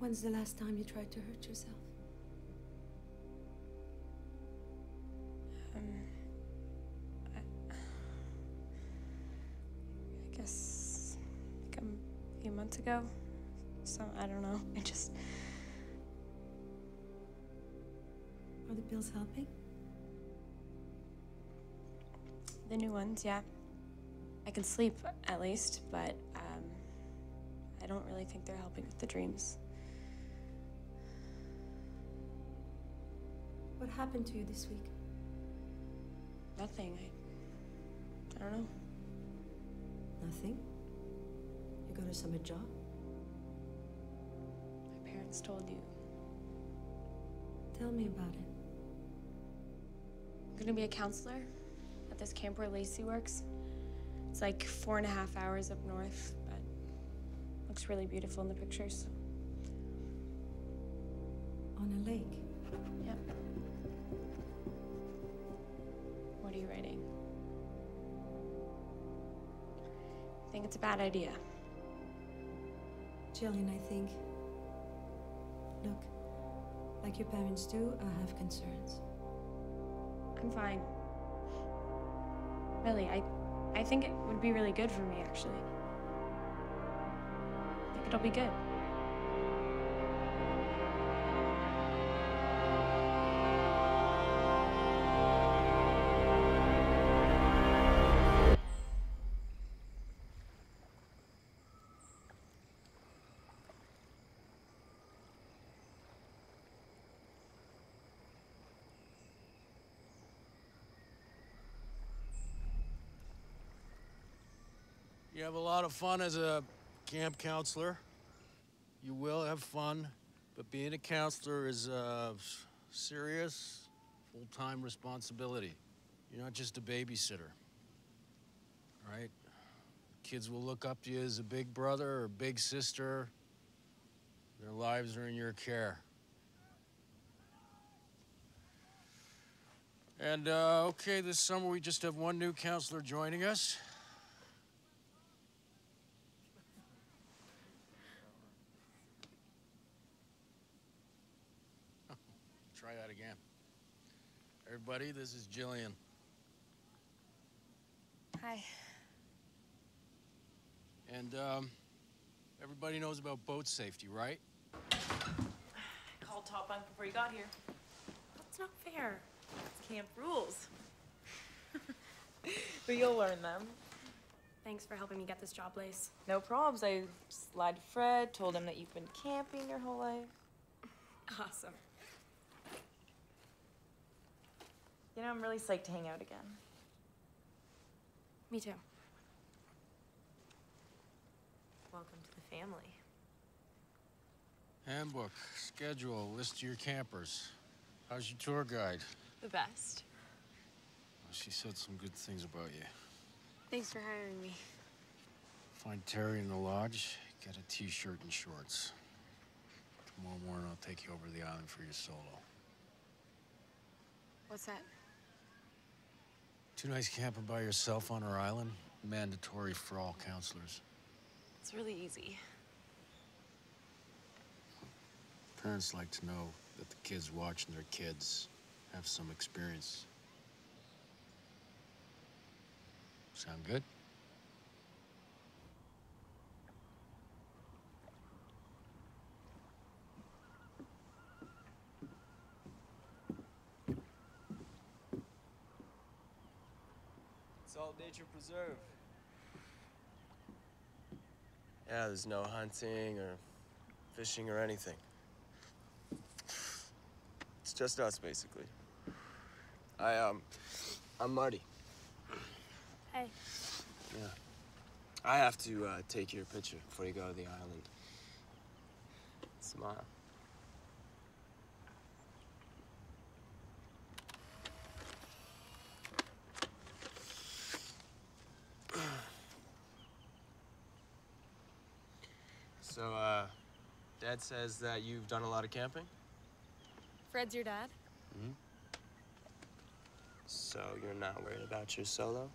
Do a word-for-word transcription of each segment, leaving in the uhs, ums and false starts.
When's the last time you tried to hurt yourself? Um, I, I guess like a few months ago. So, I don't know. I just... Are the pills helping? The new ones, yeah. I can sleep, at least, but um, I don't really think they're helping with the dreams. What happened to you this week? Nothing. I, I don't know. Nothing? You got a summer job? My parents told you. Tell me about it. I'm gonna be a counselor at this camp where Lacey works. It's like four and a half hours up north, but looks really beautiful in the pictures. On a lake? Yep. What are you writing? I think it's a bad idea. Gillian, I think. Look, like your parents do, I have concerns. I'm fine. Really, I, I think it would be really good for me, actually. I think it'll be good. You have a lot of fun as a camp counselor. You will have fun, but being a counselor is a serious, full-time responsibility. You're not just a babysitter, right? Kids will look up to you as a big brother or big sister. Their lives are in your care. And, uh, okay, this summer we just have one new counselor joining us. Try that again. Everybody, this is Gillian. Hi. And, um, everybody knows about boat safety, right? I called Top Bunk before you got here. That's not fair. It's camp rules. But you'll learn them. Thanks for helping me get this job, Lace. No probs. I just lied to Fred, told him that you've been camping your whole life. Awesome. You know, I'm really psyched to hang out again. Me too. Welcome to the family. Handbook, schedule, list of your campers. How's your tour guide? The best. Well, she said some good things about you. Thanks for hiring me. Find Terry in the lodge, get a t-shirt and shorts. Tomorrow morning I'll take you over to the island for your solo. What's that? Two nights camping by yourself on our island, mandatory for all counselors. It's really easy. Parents like to know that the kids watching their kids have some experience. Sound good? It's all nature preserve. Yeah, there's no hunting or fishing or anything. It's just us, basically. I, um, I'm Marty. Hey. Yeah. I have to, uh, take your picture before you go to the island. Smile. So, uh, Dad says that you've done a lot of camping? Fred's your dad? Mm-hmm. So you're not worried about your solo?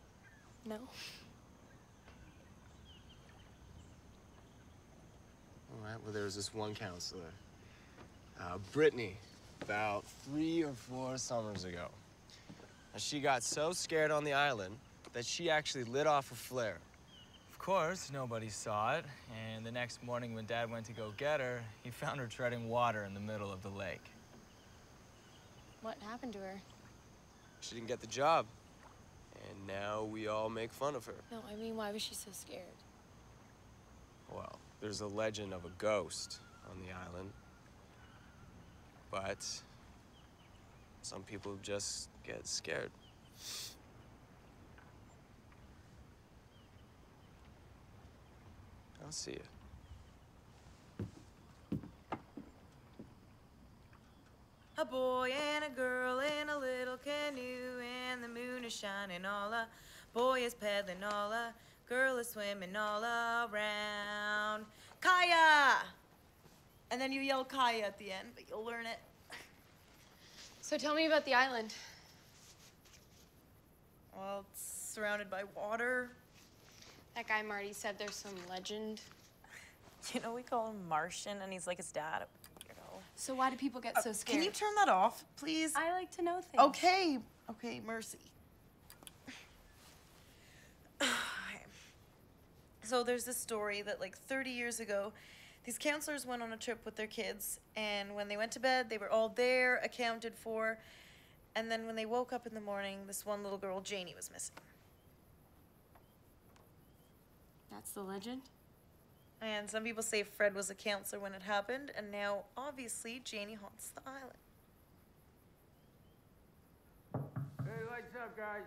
No. Oh. All right, well, there was this one counselor, uh, Brittany, about three or four summers ago. And she got so scared on the island that she actually lit off a flare. Of course, nobody saw it, and the next morning when Dad went to go get her, he found her treading water in the middle of the lake. What happened to her? She didn't get the job, and now we all make fun of her. No, I mean, why was she so scared? Well, there's a legend of a ghost on the island, but some people just get scared. I'll see you. A boy and a girl in a little canoe, and the moon is shining all a boy is paddling all a girl is swimming all around. Kaya! And then you yell Kaya at the end, but you'll learn it. So tell me about the island. Well, it's surrounded by water. That guy Marty said there's some legend. You know, we call him Martian, and he's like his dad. Weirdo. So why do people get so scared? Can you turn that off, please? I like to know things. Okay, okay, mercy. So there's this story that like thirty years ago, these counselors went on a trip with their kids, and when they went to bed, they were all there, accounted for, and then when they woke up in the morning, this one little girl, Janie, was missing. That's the legend? And some people say Fred was a counselor when it happened, and now, obviously, Janie haunts the island. Hey, lights up, guys.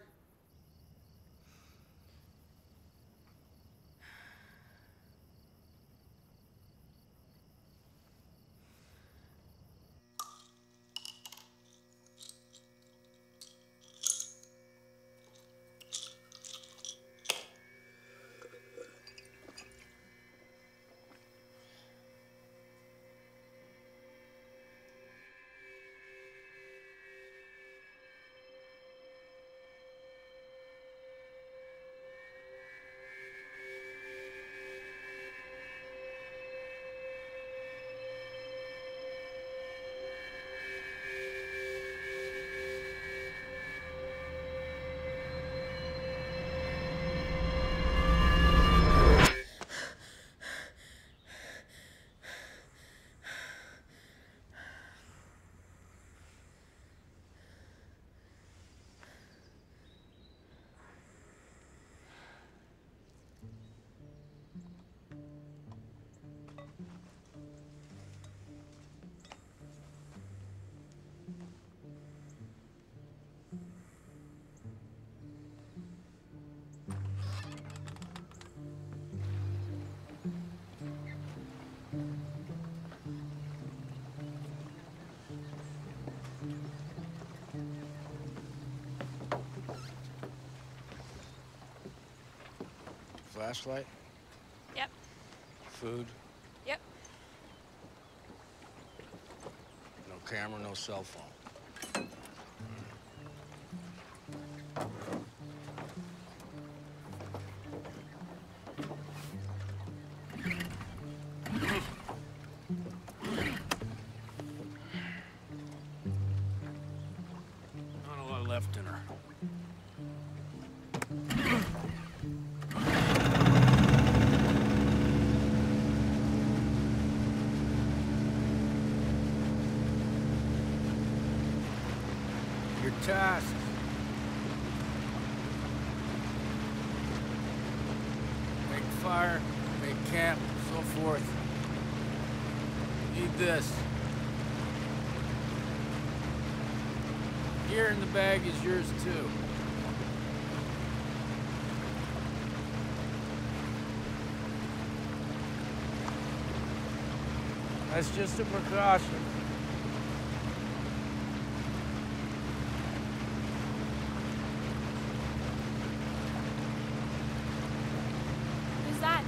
Flashlight? Yep. Food? Yep. No camera, no cell phone. Not a lot left in her. Your tasks. Make fire, make camp, so forth. Need this. Gear in the bag is yours too. That's just a precaution. Who's that?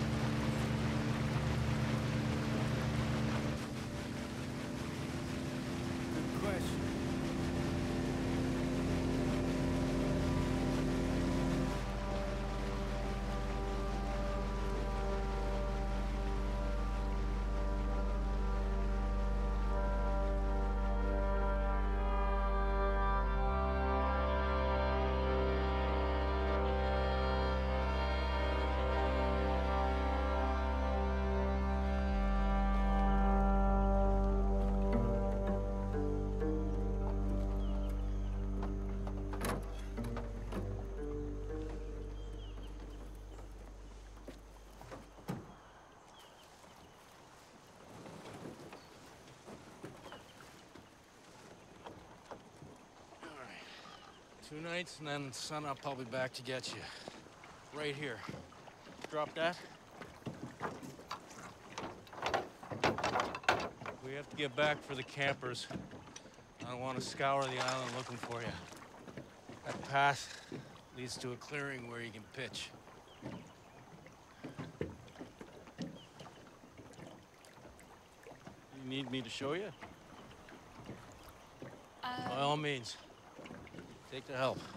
Good question. Two nights, and then sun up, I'll be back to get you. Right here. Drop that. We have to get back for the campers. I don't want to scour the island looking for you. That path leads to a clearing where you can pitch. You need me to show you? Uh, By all means. Take the help.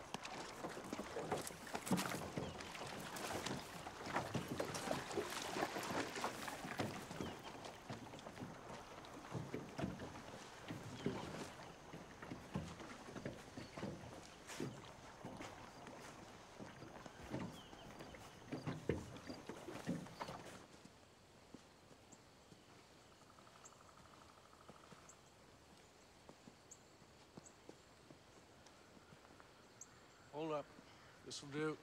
Hold up. This'll do.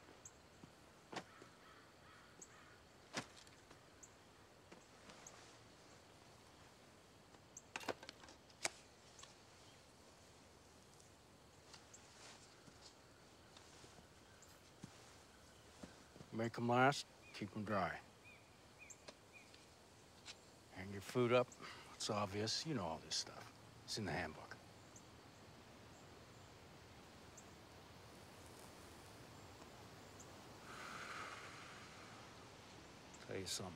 Make them last, keep them dry. Hang your food up. It's obvious. You know all this stuff. It's in the handbook. Tell you something.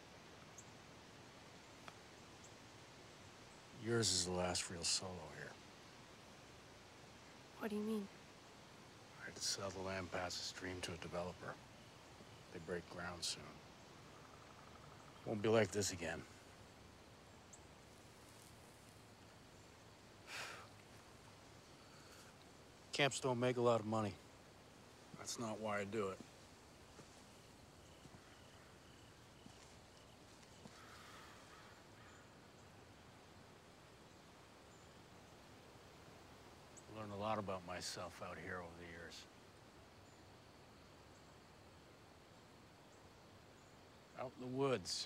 Yours is the last real solo here. what do you mean? I had to sell the land past the stream to a developer. They break ground soon. Won't be like this again. Camps don't make a lot of money. That's not why I do it. I learned a lot about myself out here over the years. Out in the woods.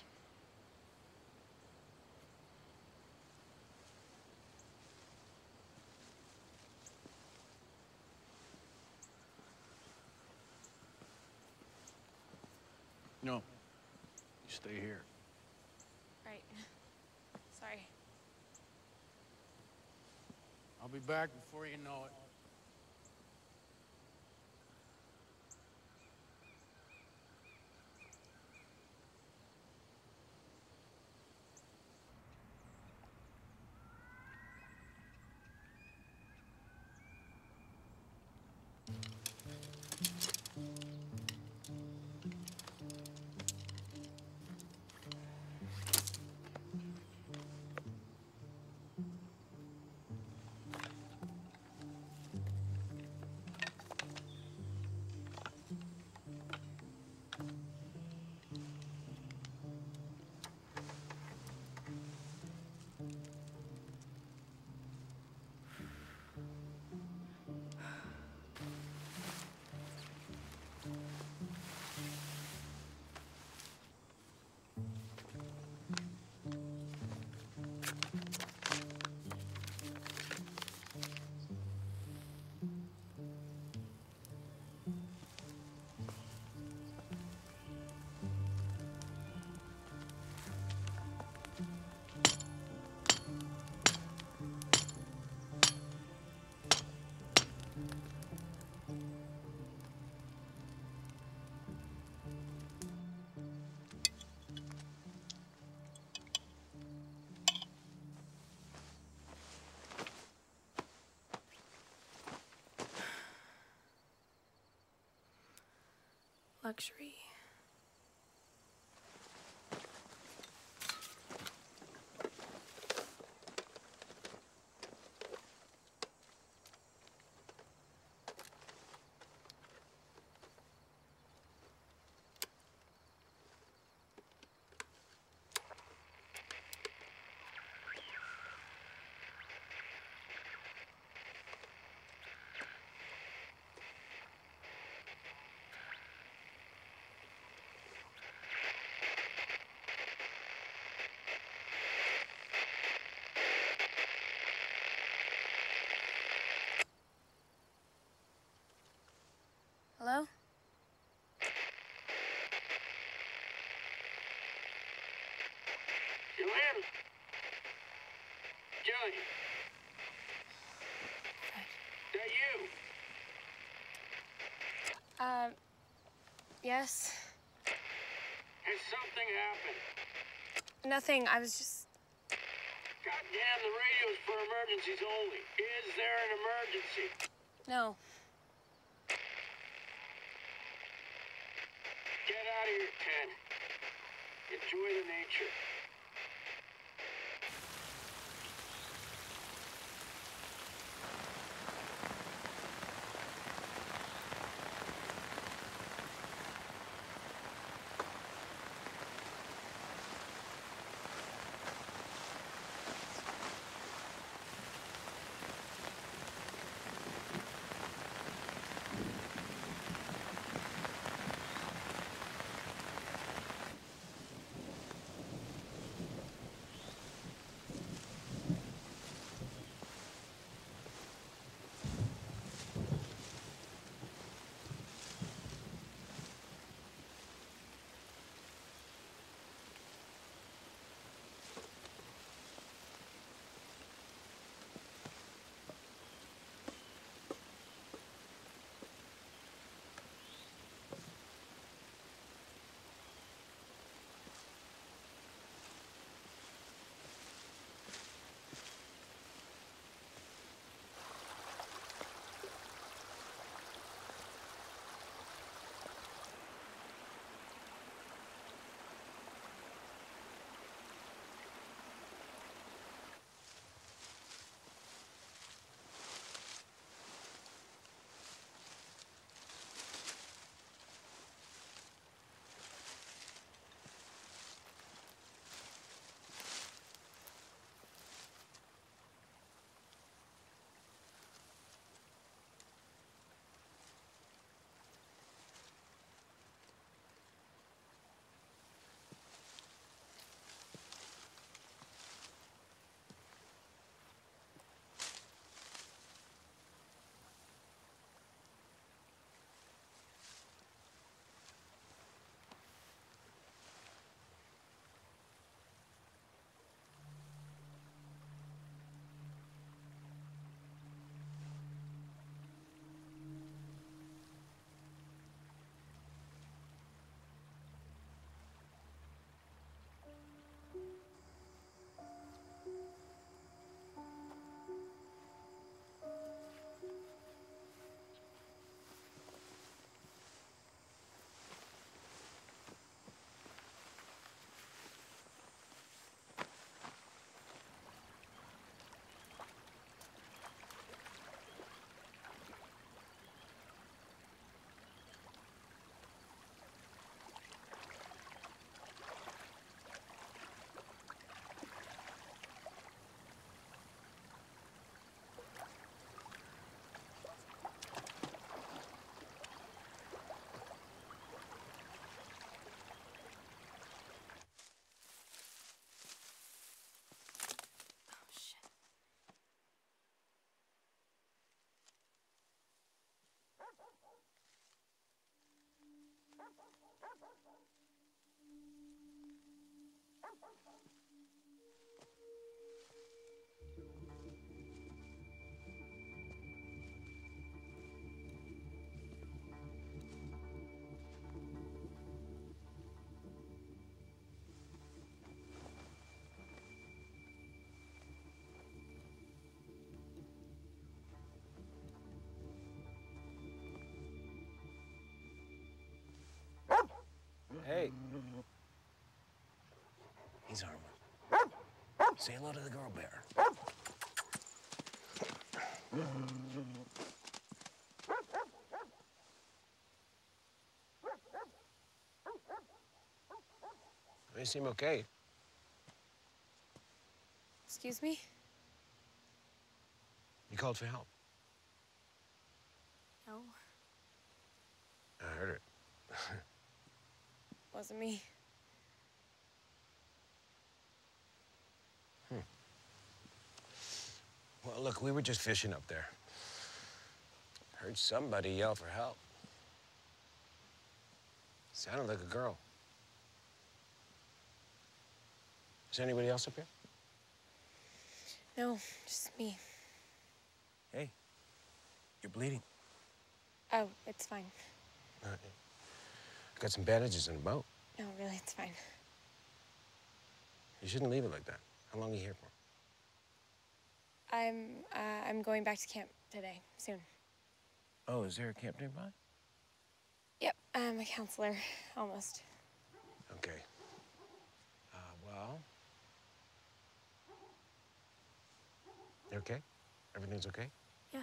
No, you stay here. Right. Sorry. I'll be back before you know it. Luxury. That you? Uh, yes. Has something happened? Nothing, I was just... Goddamn, the radio's for emergencies only. Is there an emergency? No. Get out of here, Ted. Enjoy the nature. Hey. He's harmless. Say hello to the girl bear. They seem okay. Excuse me? You called for help. No, I heard it. wasn't me. Hmm. Well, look, we were just fishing up there. Heard somebody yell for help. Sounded like a girl. Is there anybody else up here? No, just me. Hey, you're bleeding. Oh, it's fine. Uh, I got some bandages in the boat. No, really, it's fine. You shouldn't leave it like that. How long are you here for? I'm, uh, I'm going back to camp today, soon. Oh, is there a camp nearby? Yep, I'm a counselor, almost. Okay. Uh, well... You okay? Everything's okay? Yeah.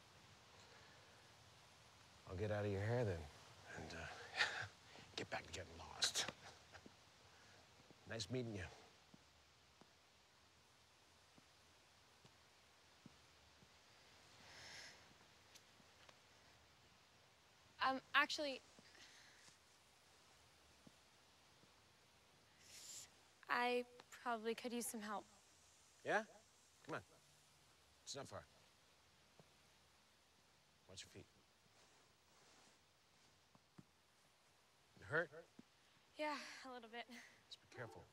I'll get out of your hair then, and uh, get back to getting lost. Nice meeting you. Um, actually, I probably could use some help. Yeah? Come on. It's not far. Watch your feet. You hurt? Yeah, a little bit. Just be careful.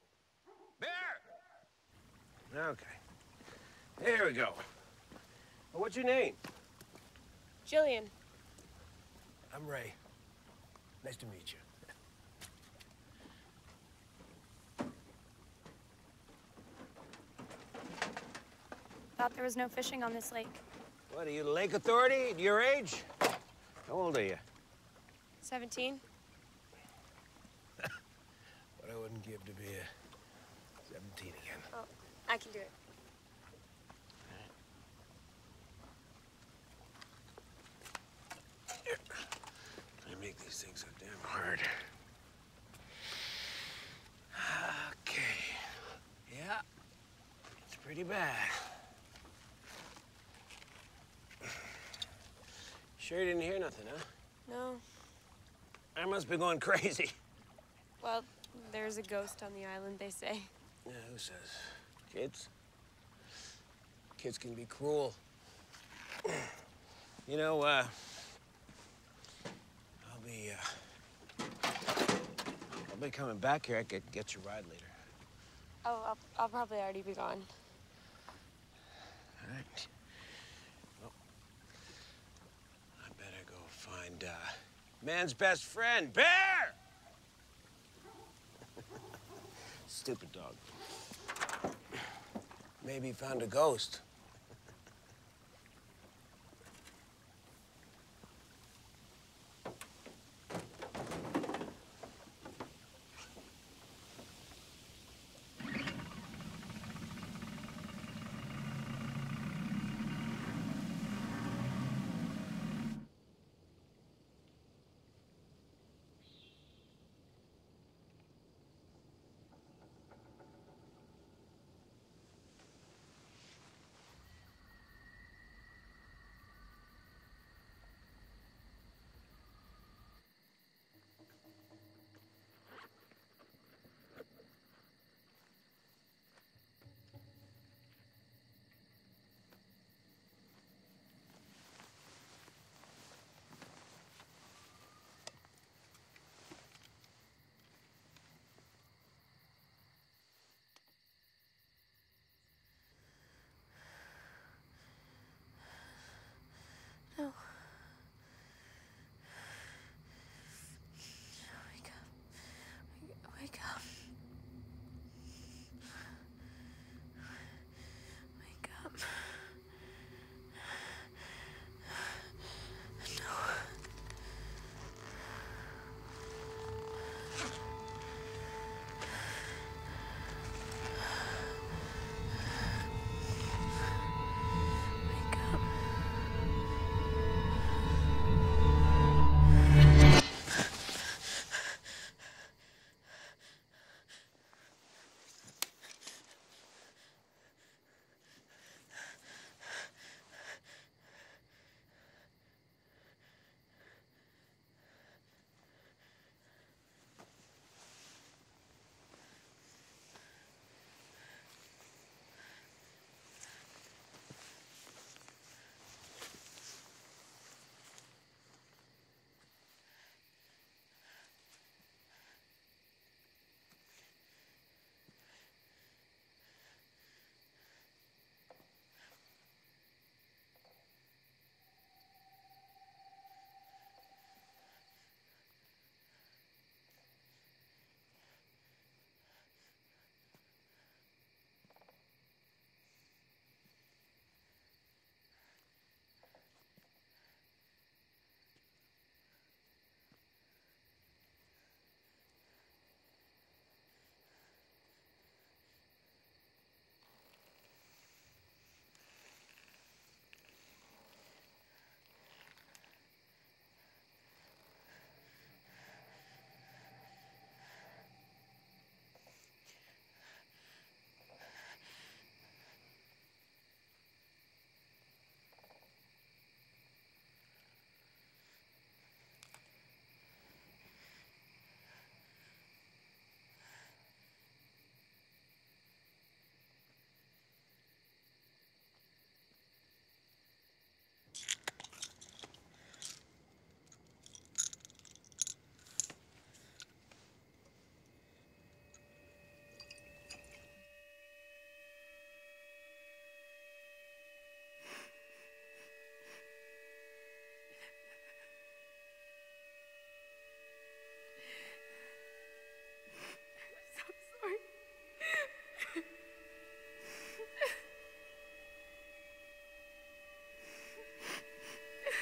Bear! Okay. There we go. Well, what's your name? Gillian. I'm Ray. Nice to meet you. Thought there was no fishing on this lake. What, are you the lake authority at your age? How old are you? seventeen? What I wouldn't give to be a seventeen again. Oh, I can do it. Here. I make these things so damn hard. Okay. Yeah. It's pretty bad. Sure you didn't hear nothing, huh? No. I must be going crazy. Well, there's a ghost on the island, they say. Yeah, who says? Kids? Kids can be cruel. You know, uh... I'll be, uh... I'll be coming back here. I could get your ride later. Oh, I'll, I'll probably already be gone. All right. Well, I better go find, uh... man's best friend, Bear! Stupid dog. Maybe he found a ghost.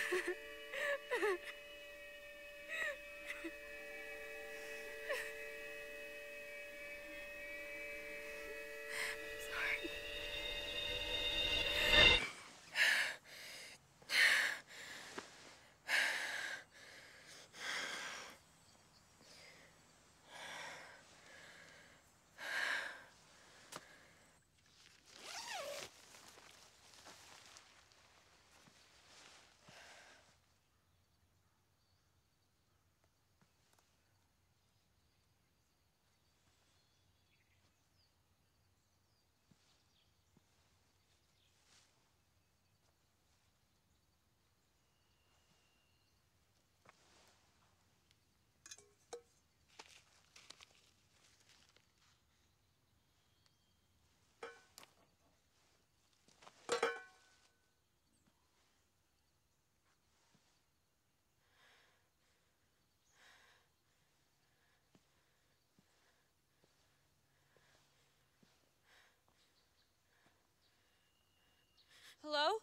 Hello?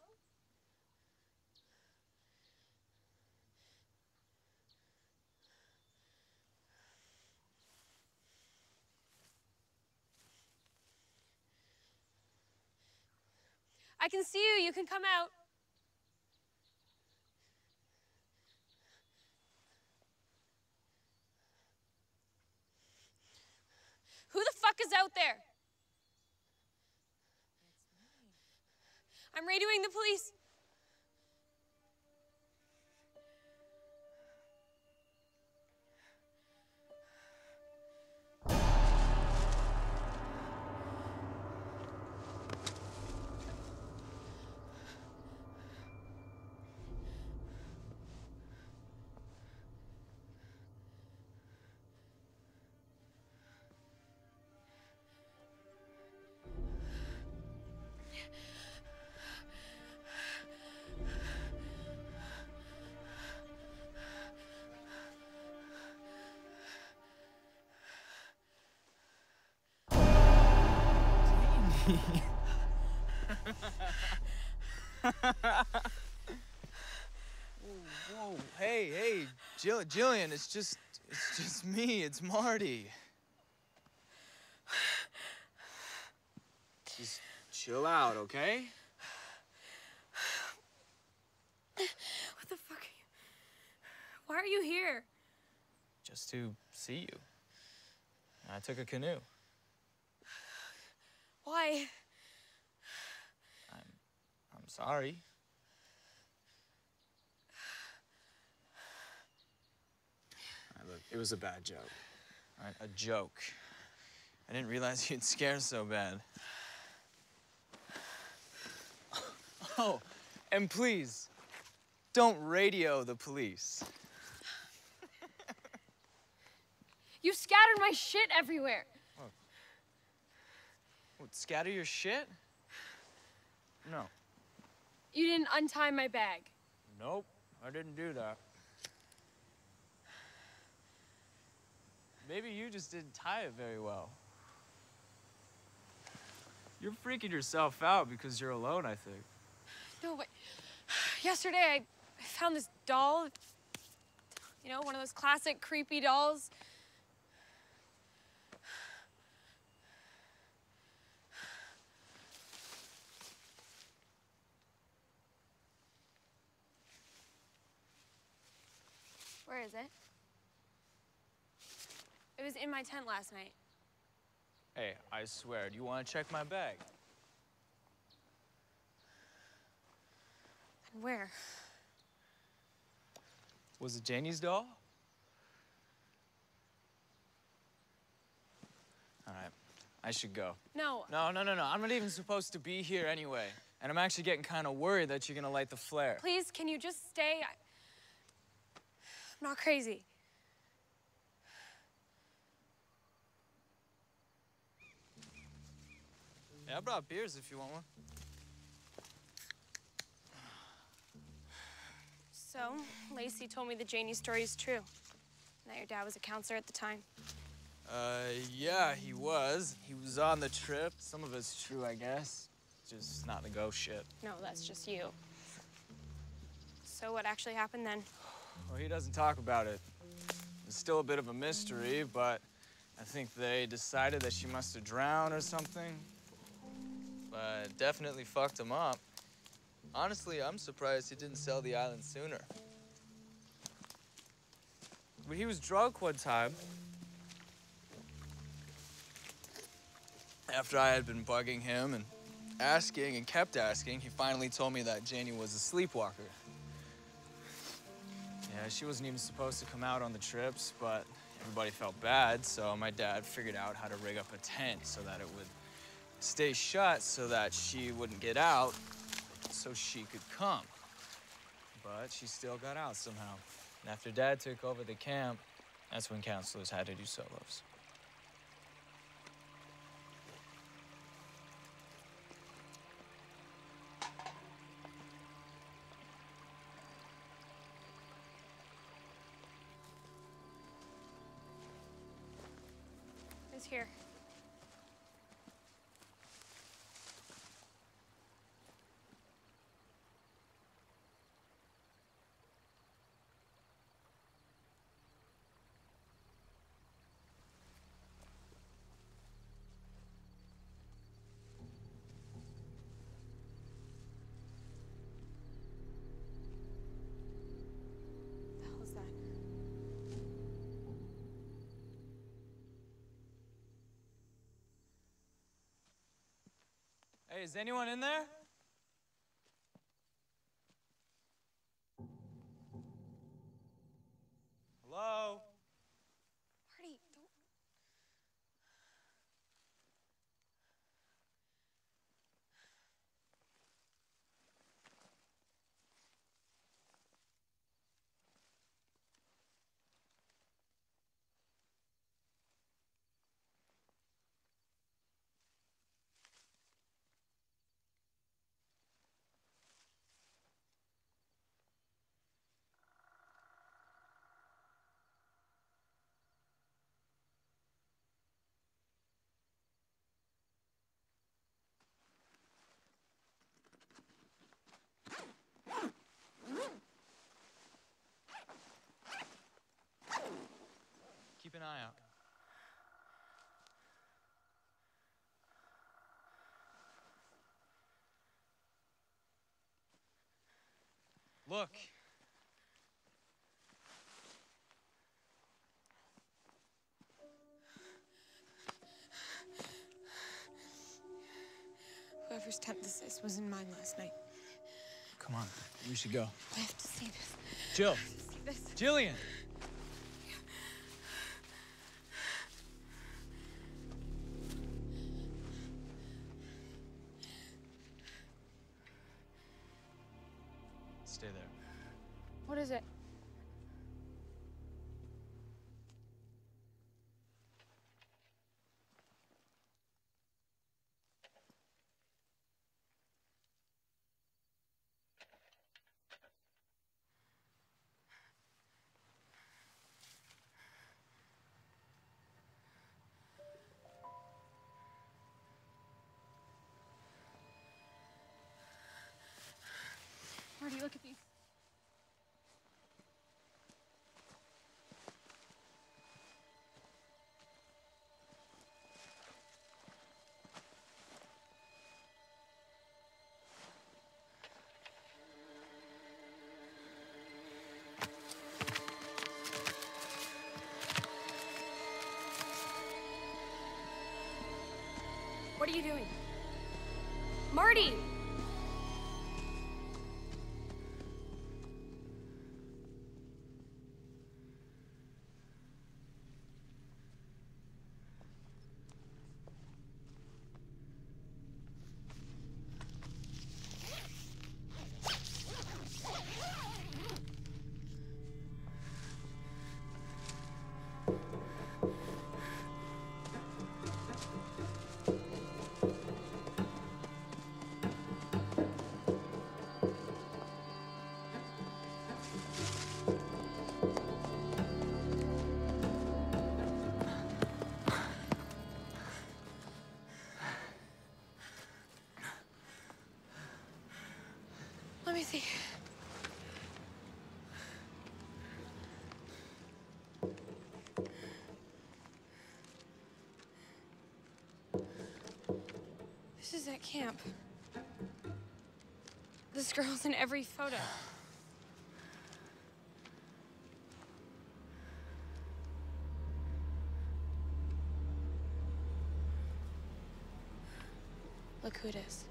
I can see you. You can come out. Who the fuck is out there? I'm radioing the police. Whoa, hey, hey, Jill Gillian, it's just, it's just me, it's Marty. Just chill out, okay? What the fuck are you? Why are you here? Just to see you. I took a canoe. Why? I'm, I'm sorry. All right, look, it was a bad joke. All right, a joke. I didn't realize you'd scare so bad. Oh, and please, don't radio the police. You scattered my shit everywhere. Oh. What, scatter your shit? No. You didn't untie my bag. Nope, I didn't do that. Maybe you just didn't tie it very well. You're freaking yourself out because you're alone, I think. No, but yesterday I found this doll. You know, one of those classic creepy dolls. Where is it? It was in my tent last night. Hey, I swear, do you want to check my bag? And where? Was it Janie's doll? All right, I should go. No. No, no, no, no. I'm not even supposed to be here anyway. And I'm actually getting kind of worried that you're gonna light the flare. Please, can you just stay? I... I'm not crazy. Yeah, I brought beers if you want one. So, Lacey told me that Janie's story is true. That your dad was a counselor at the time. Uh, yeah, he was. He was on the trip. Some of it's true, I guess. Just not the ghost shit. No, that's just you. So, So what actually happened then? Well, he doesn't talk about it. It's still a bit of a mystery, but I think they decided that she must have drowned or something. But definitely fucked him up. Honestly, I'm surprised he didn't sell the island sooner. But he was drunk one time. After I had been bugging him and asking and kept asking, he finally told me that Janie was a sleepwalker. Yeah, she wasn't even supposed to come out on the trips, but everybody felt bad, so my dad figured out how to rig up a tent so that it would stay shut so that she wouldn't get out so she could come. But she still got out somehow. And after Dad took over the camp, that's when counselors had to do solos. It's here. The hell is that? Hey, is anyone in there? Hello? Marty, don't. Keep an eye out. Look. Whoever's tent this is was in mine last night. Come on, we should go. I have to see this. Jill. I have to see this. Gillian. Stay there. What is it? Marty, look at these. What are you doing? Marty! This is at camp. This girl's in every photo. Look who it is.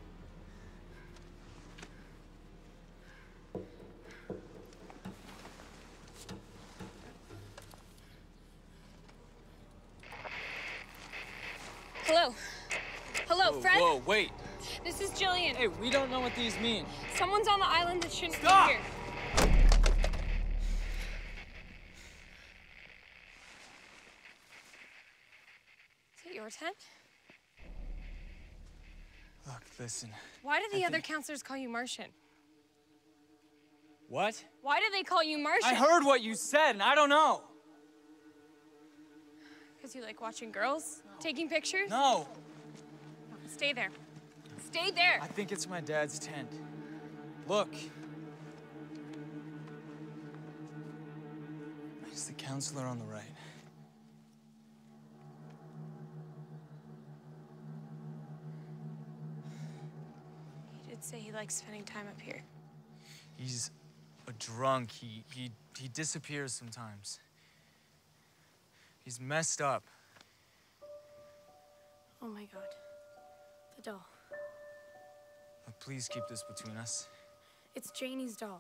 Hello. Hello, Whoa, Fred? Whoa, wait. This is Gillian. Hey, we don't know what these mean. Someone's on the island that shouldn't Stop! be here. Is it your tent? Look, listen. Why do the I other think- counselors call you Martian? What? Why do they call you Martian? I heard what you said, and I don't know. Because you like watching girls? Taking pictures? No. Stay there. Stay there. I think it's my dad's tent. Look. It's the counselor on the right. He did say he likes spending time up here. He's a drunk. He, he, he disappears sometimes. He's messed up. Oh my God. The doll. Look, please keep this between us. It's Janie's doll.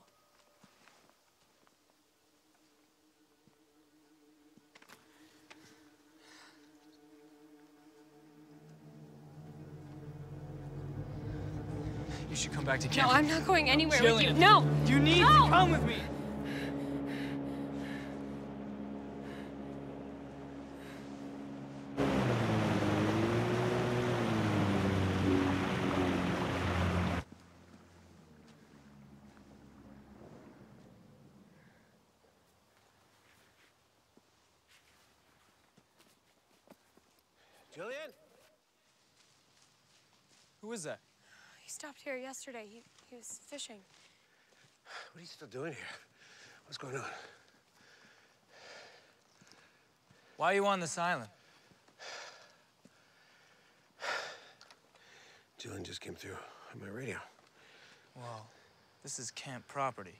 You should come back to No, camp. I'm not going anywhere Gillian, with you. No! You need No! to come with me. Gillian? Who is that? He stopped here yesterday. He, he was fishing. What are you still doing here? What's going on? Why are you on this island? Gillian just came through on my radio. Well, this is camp property.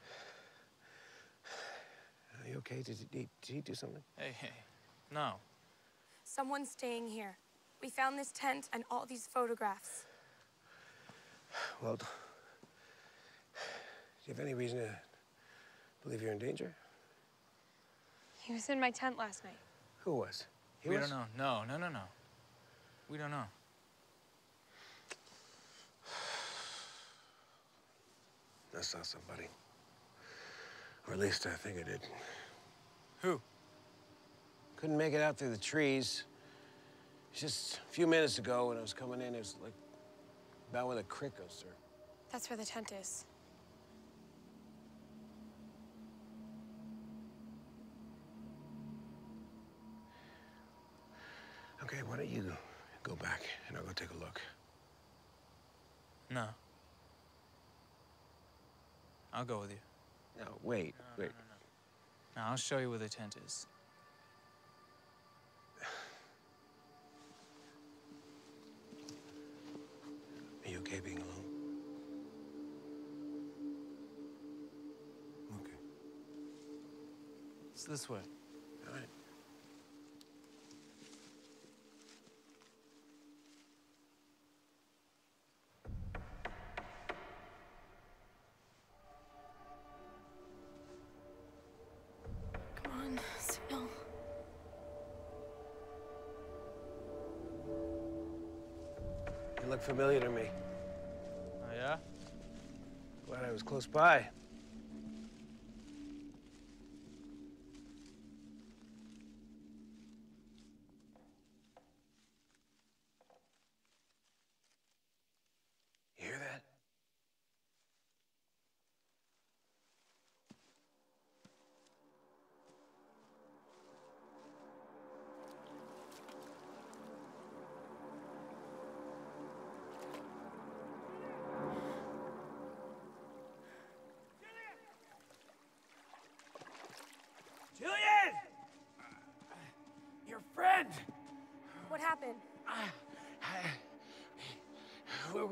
Are you okay? Did he, did he do something? Hey, hey, no. Someone's staying here. We found this tent and all these photographs. Well, do you have any reason to believe you're in danger? He was in my tent last night. Who was? He we was? don't know. No, no, no, no. We don't know. I saw somebody. Or at least I think I did. Who? Couldn't make it out through the trees. Just a few minutes ago when I was coming in, it was like about where the creek goes through. That's where the tent is. Okay, why don't you go back and I'll go take a look. No. I'll go with you. No, wait, No, wait. No, no, no. Now, I'll show you where the tent is. Are you okay being alone? Okay. It's this way. All right. Come on, signal. You look familiar to me. Oh, yeah? Glad I was close by. You hear that? Gillian! Your friend! What happened? We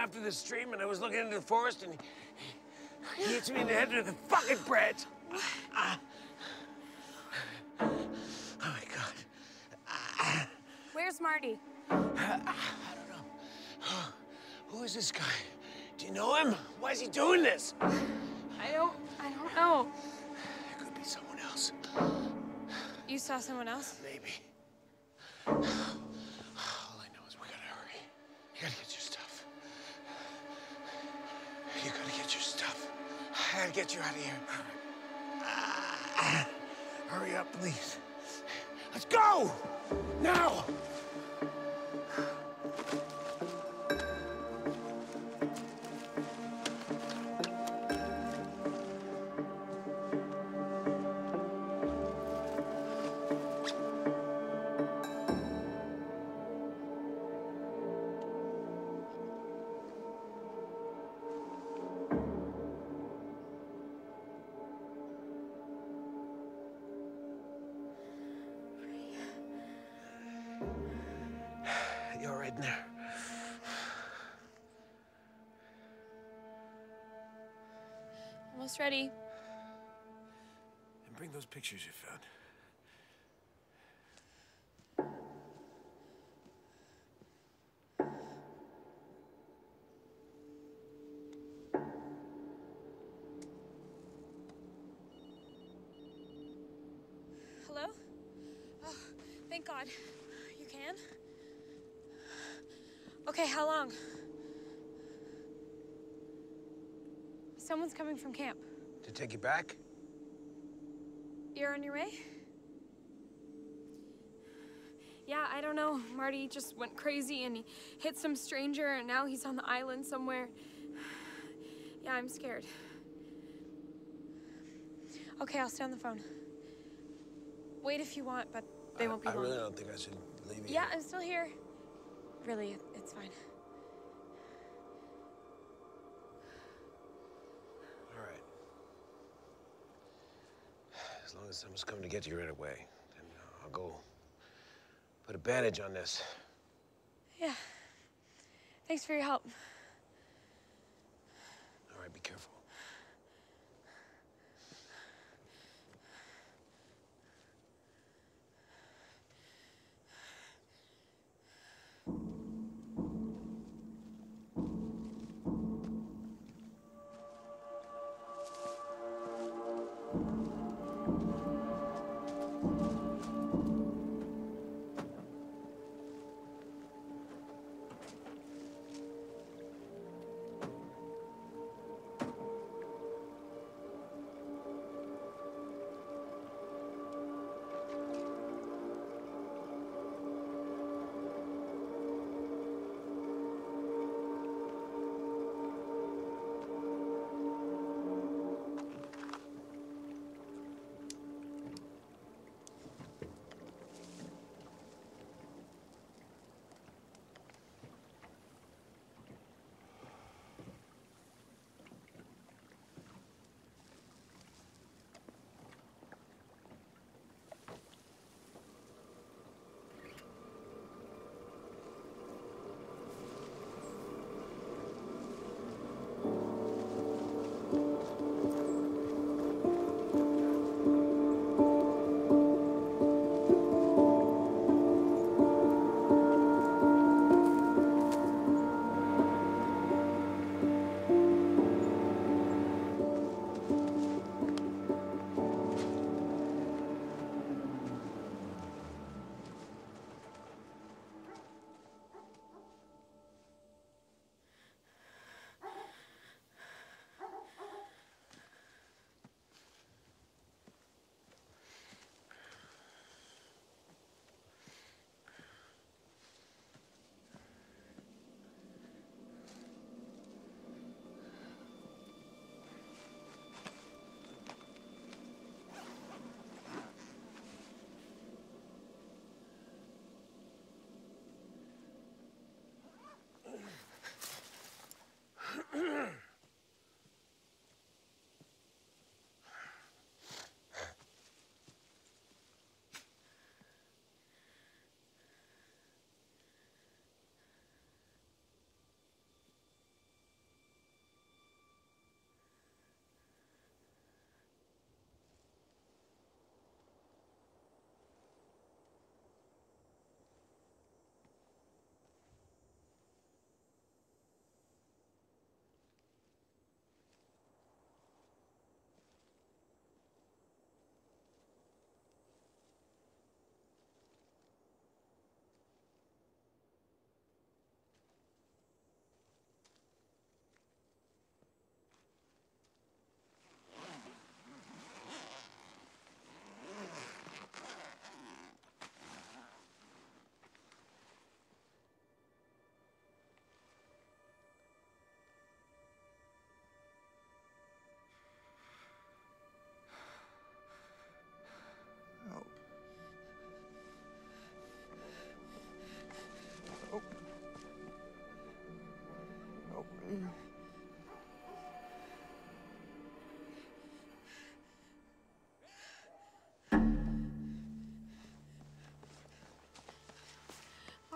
after the stream, and I was looking into the forest, and he, he hits me in the head with a fucking branch. Ah. Oh my God. Ah. Where's Marty? I don't know. Who is this guy? Do you know him? Why is he doing this? I don't, I don't know. It could be someone else. You saw someone else? Maybe. All I know is we gotta hurry. You gotta get your stuff. You gotta get your stuff. I gotta get you out of here. Ah. Hurry up, please. Let's go! Now! You're right in there. Almost ready. And bring those pictures you found. Hello? Oh, thank God. You can? Okay, how long? Someone's coming from camp. To take you back? You're on your way? Yeah, I don't know. Marty just went crazy and he hit some stranger and now he's on the island somewhere. Yeah, I'm scared. Okay, I'll stay on the phone. Wait if you want, but they I, won't be I long. really don't think I should leave you Yeah, here. I'm still here. Really, it- it's fine. All right. As long as someone's coming to get you right away, then I'll go put a bandage on this. Yeah. Thanks for your help. All right, be careful.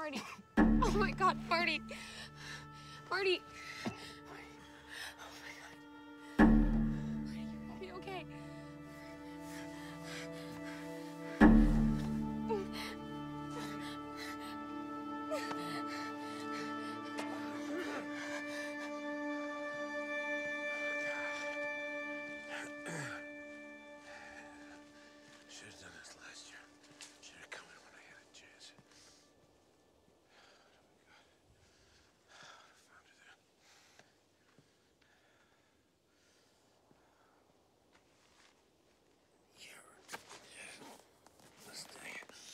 Marty. Oh my God, Marty. Marty. Oh my God. Marty, you're gonna be okay. Should have done this last year. Should have come in when I had a chance. Found her there. Here. This thing.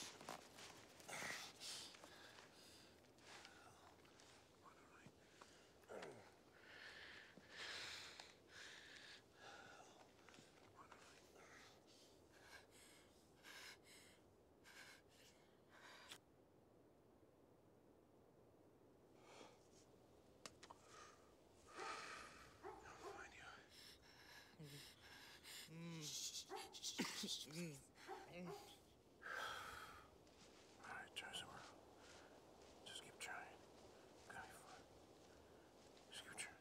All right, try some more. Just keep trying. Got me for it. Just keep trying.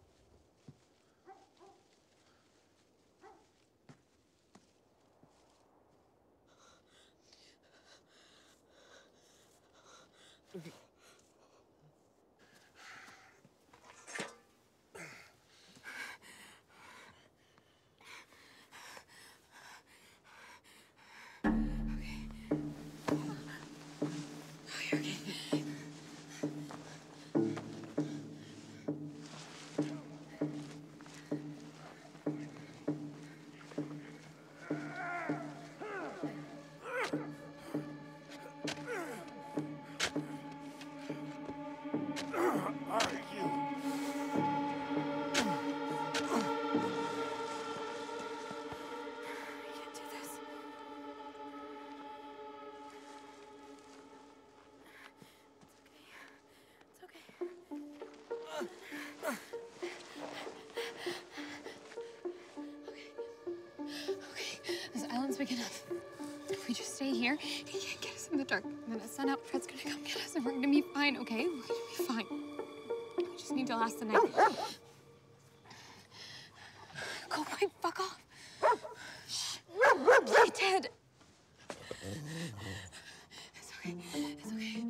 This island's big enough. If we just stay here, he can't get us in the dark. And then the sun out, Fred's gonna come get us, and we're gonna be fine, okay? We're gonna be fine. We just need to last the night. Go away, fuck off. Shh. Play dead. It's okay. It's okay.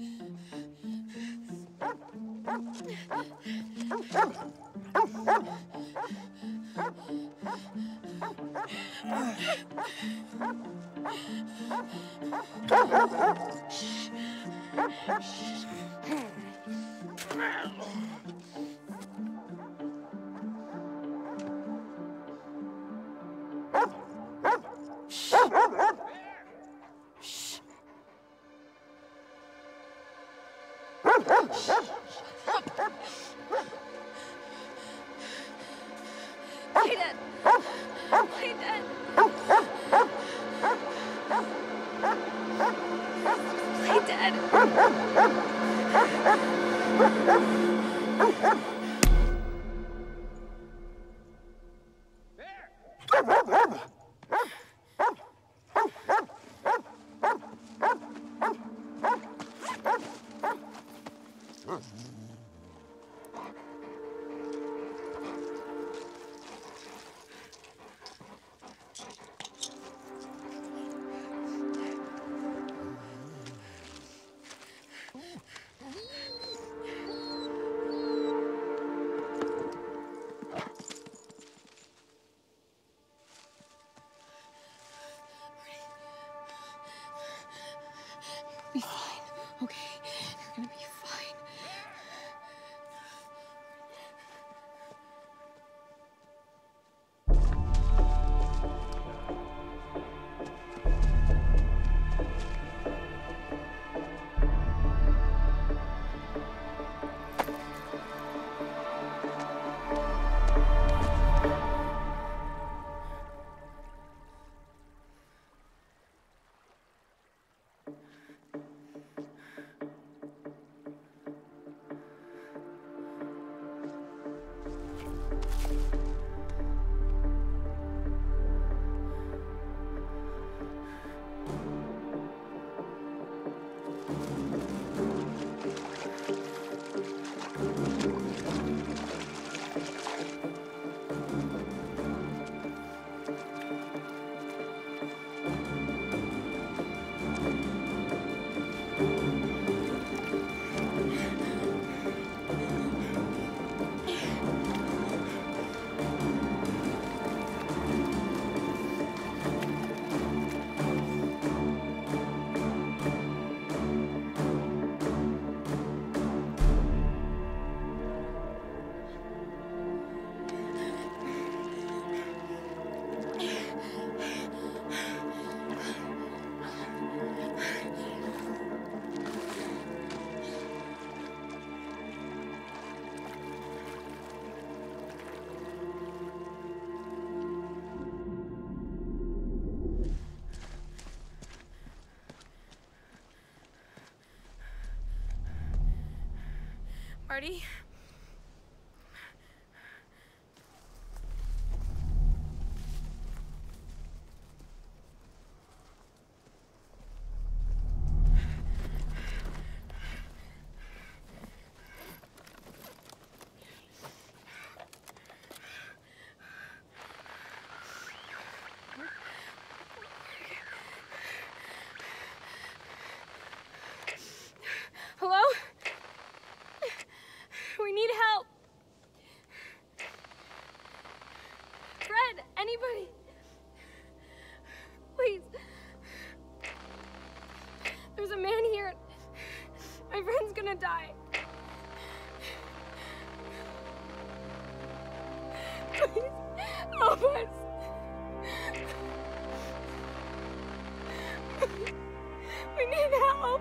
Play dead. Play dead. Play dead. Be fine, okay? You're gonna be fine. party? Hello? We need help. Fred, anybody? Please. There's a man here. My friend's gonna die. Please, help us. We need help.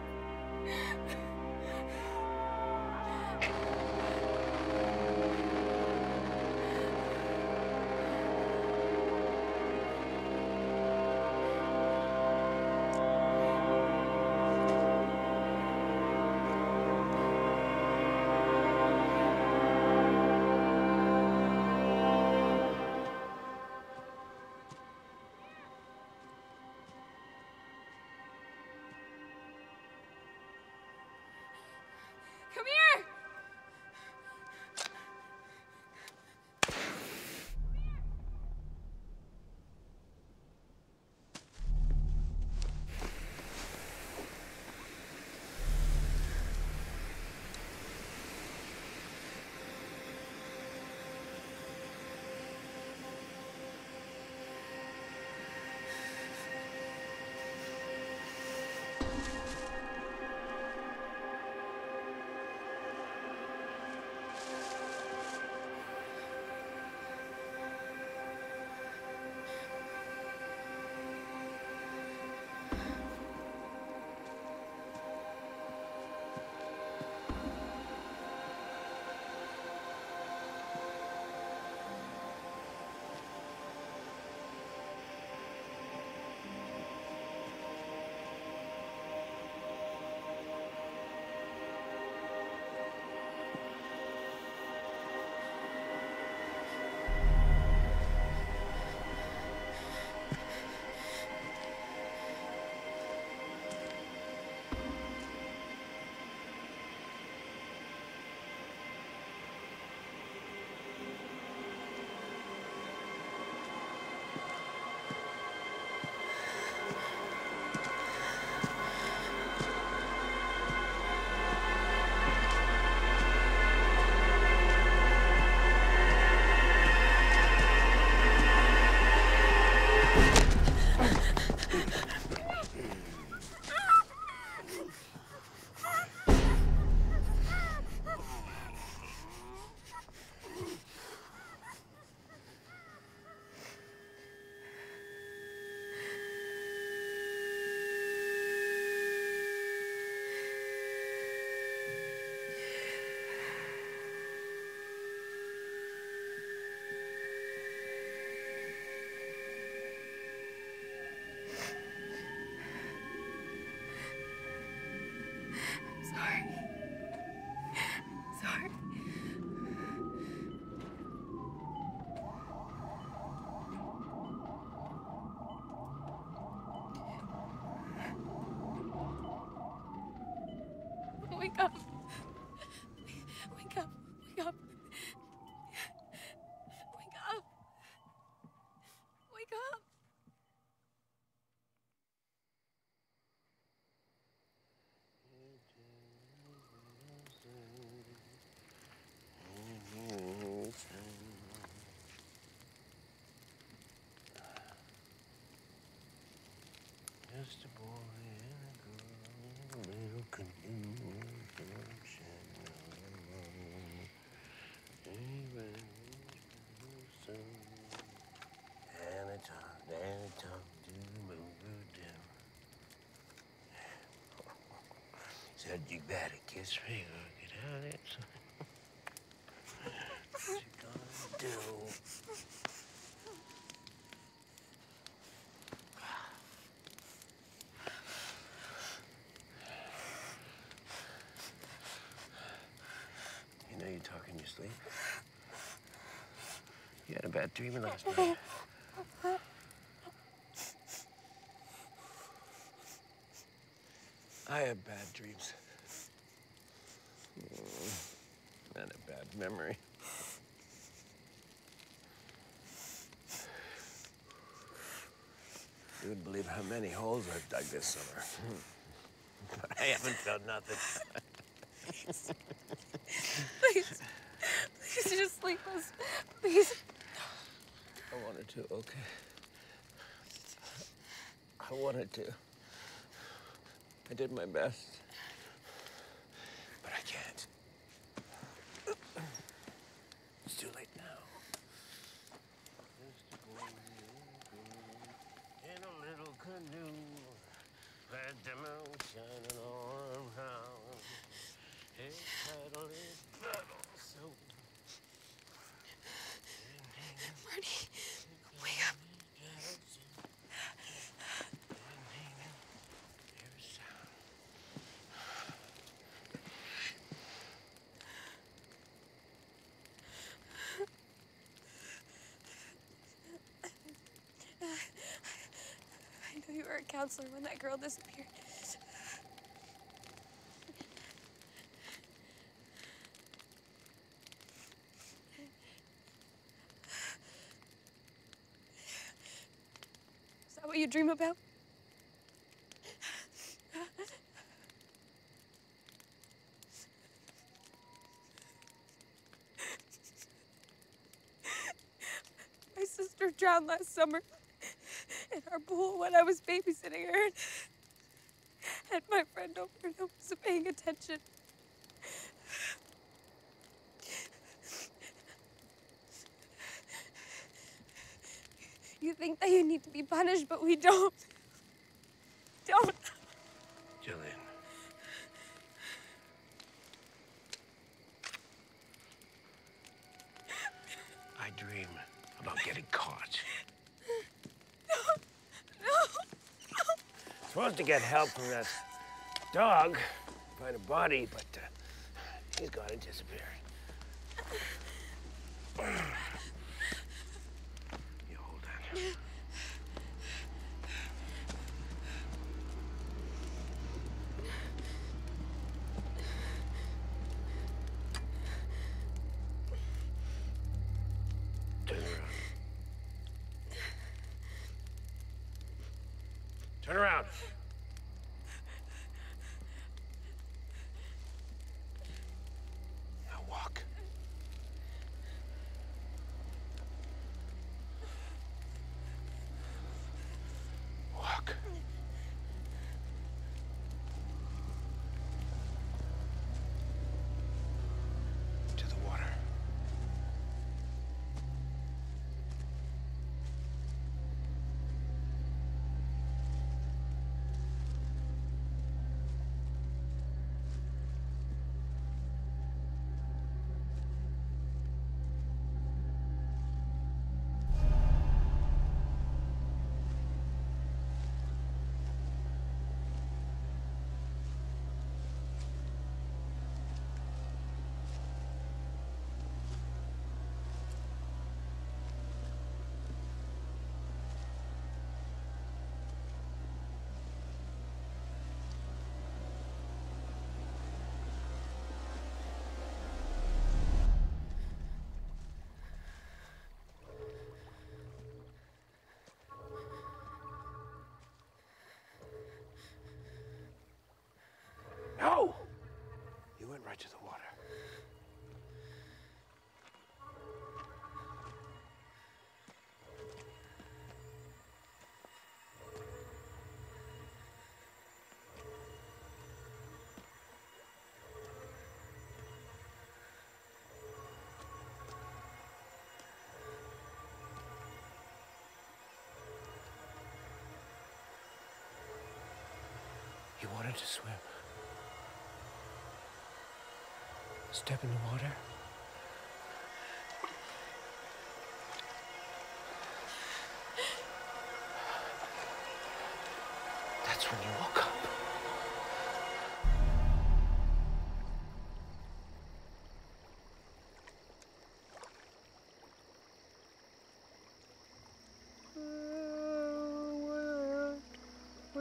Come here! Wake up. Wake up. Wake up. Wake up. Wake up. Just a boy and a girl, a little canoe, ocean, and a talk, and a talk, do move down. Said you better kiss me or get out of it. What you gonna do? you sleep? You had a bad dream last night. I have bad dreams. Mm, and a bad memory. You wouldn't believe how many holes I've dug this summer. But I haven't found nothing. Please. Please. Please just sleep us. Please. I wanted to, okay. I wanted to. I did my best. But I can't. It's too late now. In a little canoe, let the moon shining all around. Hey, paddle is paddle, so. Marty, wake up. I know you were a counselor when that girl disappeared. Is that what you dream about? My sister drowned last summer in our pool when I was babysitting her. And my friend over there wasn't paying attention. You think that you need to be punished, but we don't. Don't. Gillian. I dream about getting caught. No. No. Supposed to get help from that dog, find a body, but uh, he's gone and disappeared. You hold that. Turn around. Turn around. Now walk. Walk. To the water. No! You went right to the water. You wanted to swim. Step in the water. That's when you woke up.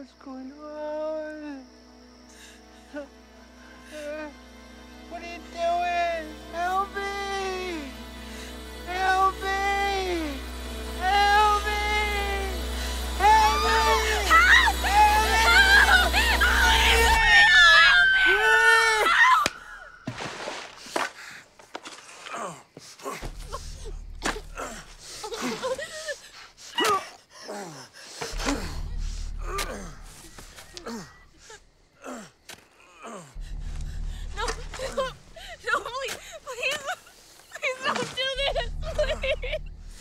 What's going on? What are you doing? Help me! Help me! Help me! Help me! Help! Help! No, no, no, please, please, please don't do this, please.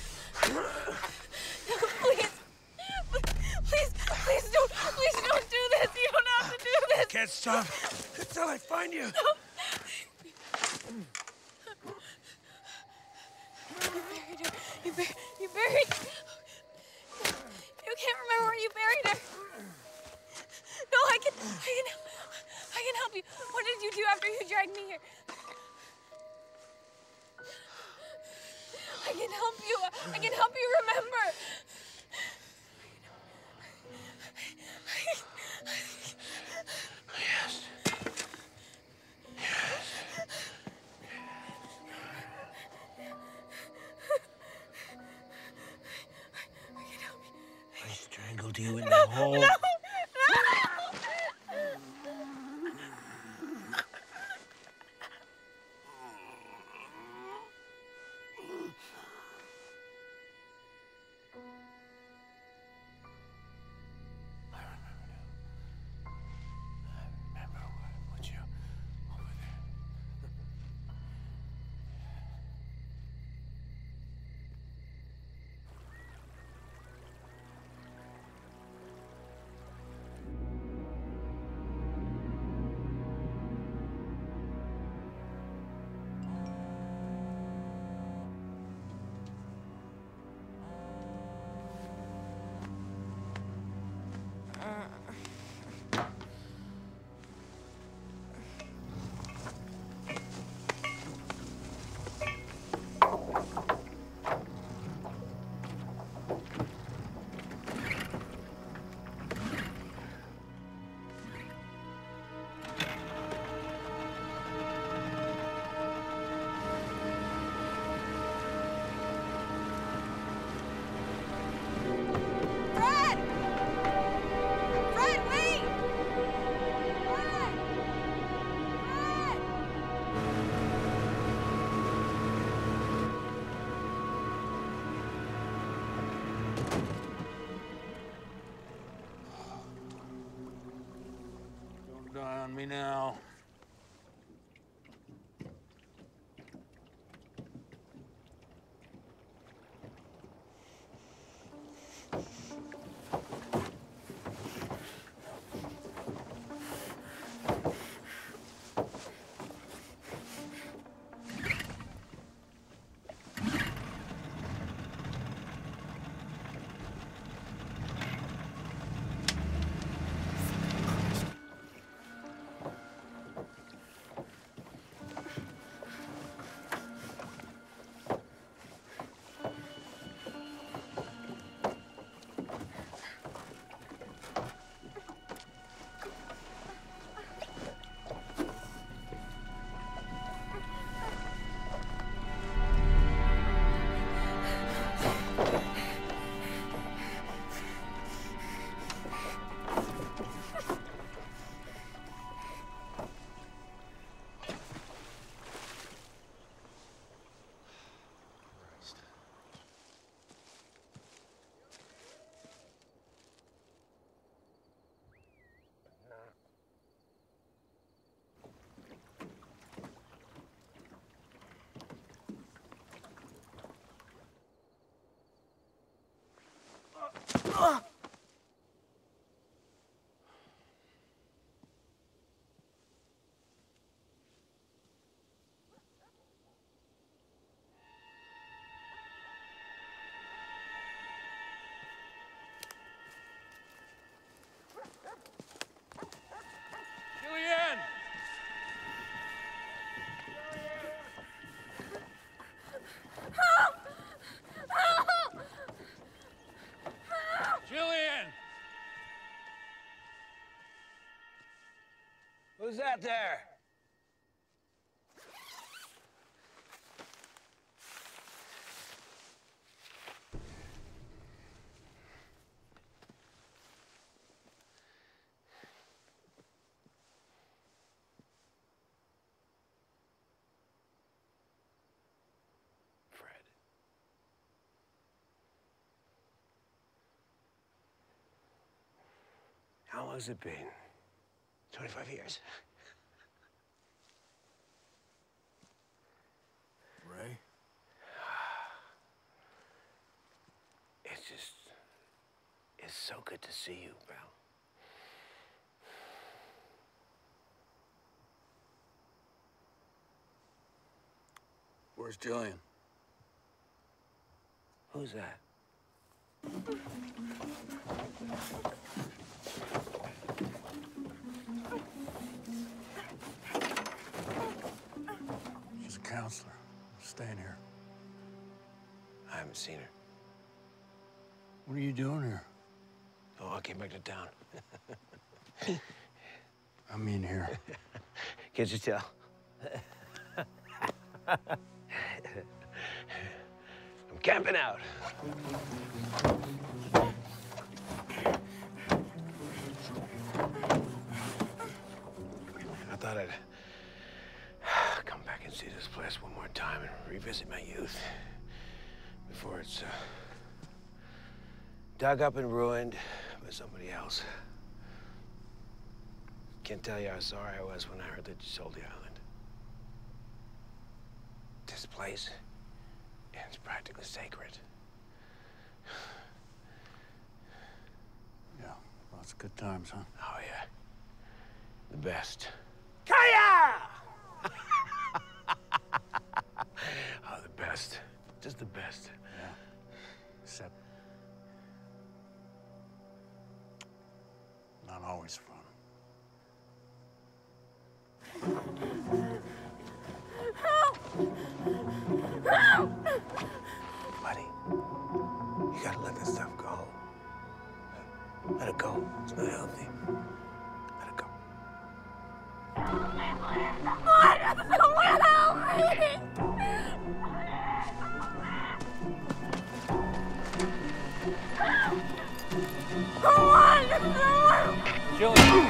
No, please, please, please don't, please don't do this. You don't have to do this. Can't stop until I find you. No. You buried her. You buried, you buried. You can't remember where you buried her. No, I can, I can, I can help you. What did you do after you dragged me here? I can help you. I can help you remember. Yes. Yes. I can help you. I strangled you in No, the hole. no, no. Don't die on me now. Who's that there? How long has it been? twenty-five years. Ray? It's just... It's so good to see you, pal. Where's Gillian? Who's that? She's a counselor. I'm staying here. I haven't seen her. What are you doing here? Oh, I came back to town. I mean here. Can't you tell? I'm camping out. I thought I'd come back and see this place one more time and revisit my youth before it's uh, dug up and ruined by somebody else. Can't tell you how sorry I was when I heard that you sold the island. This place is practically sacred. Yeah, lots of good times, huh? Oh, yeah. The best. Kaya! Oh, the best. Just the best. Yeah. Except... not always fun. Buddy, you gotta let this stuff go. Let it go. It's not healthy. Let it go. Gillian!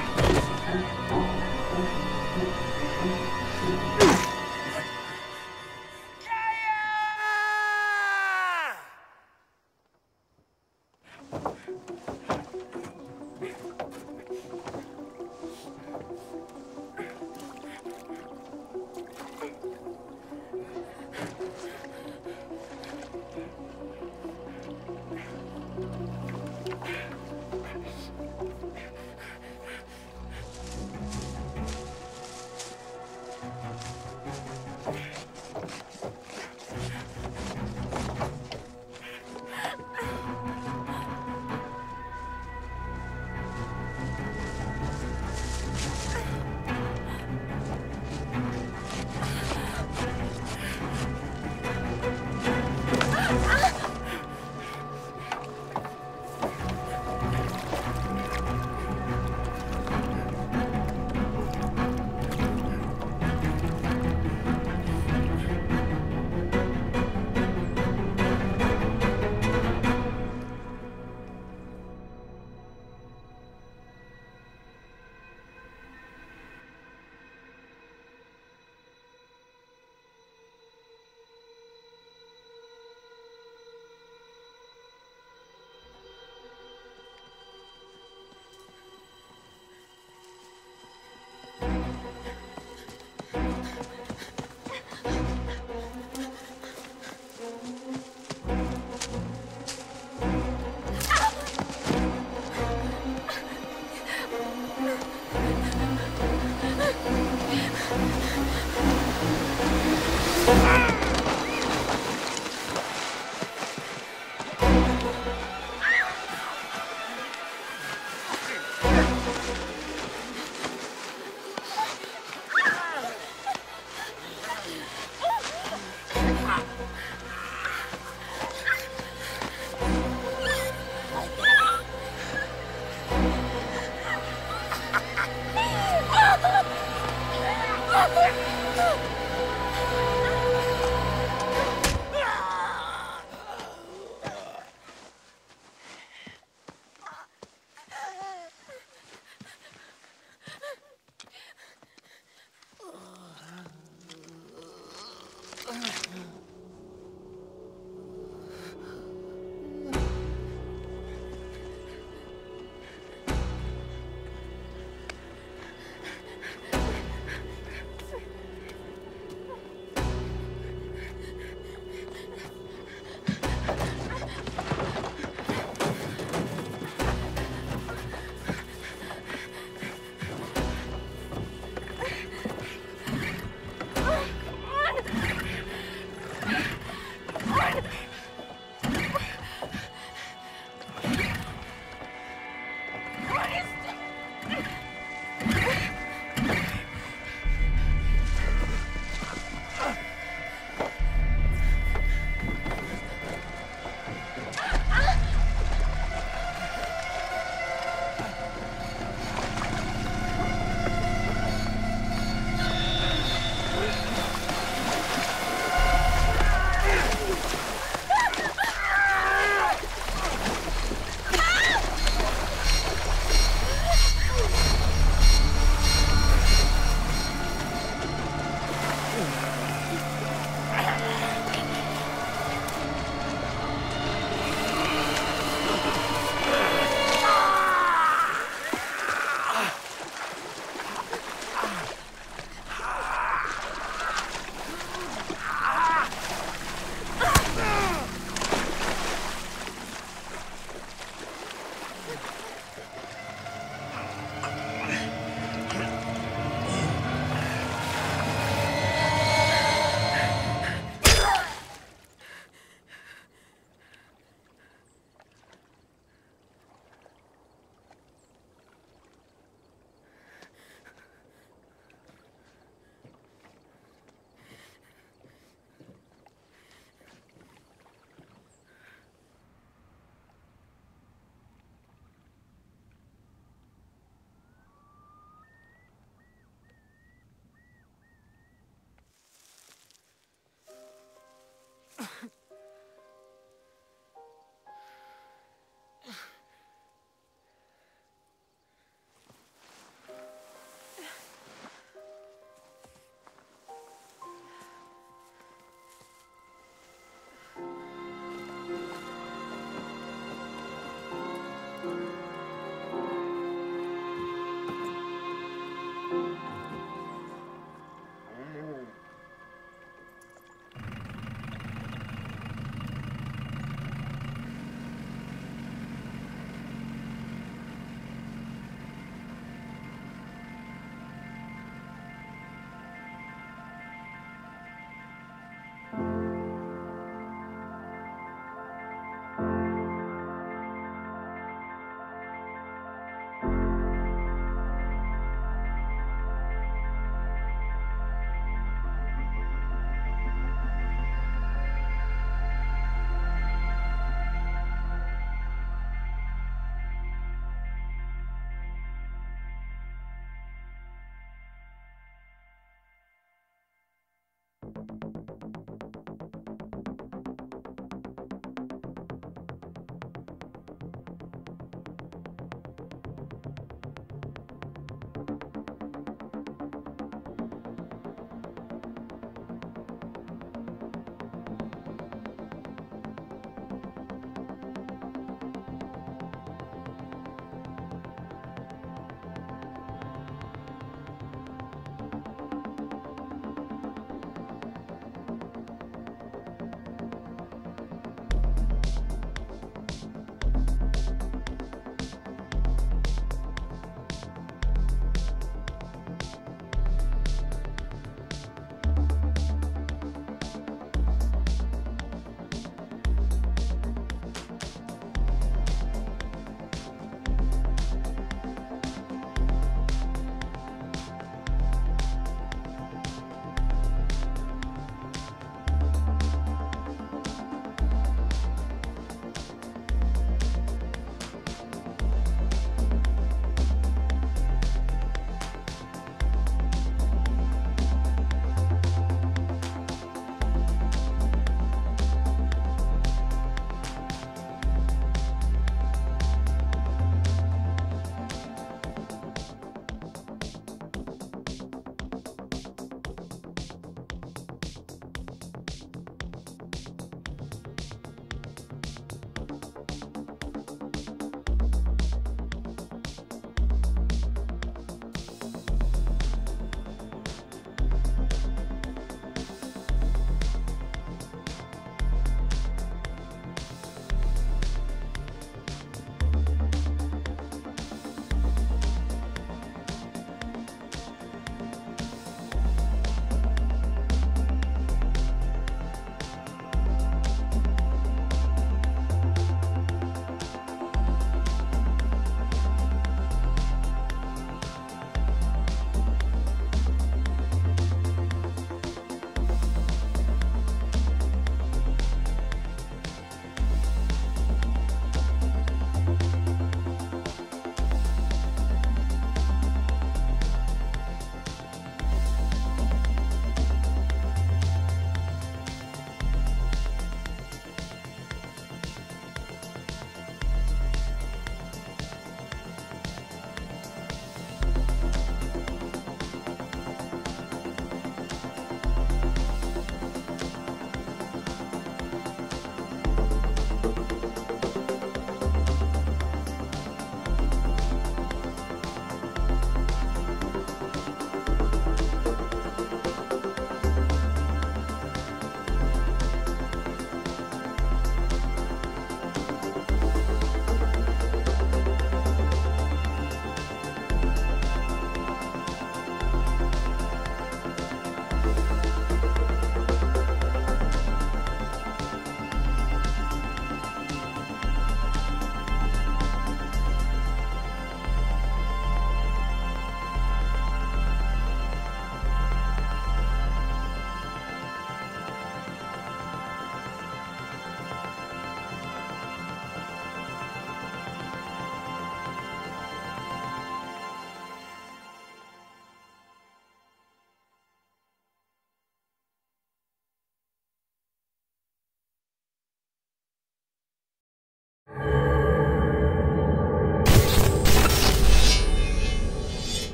Ugh.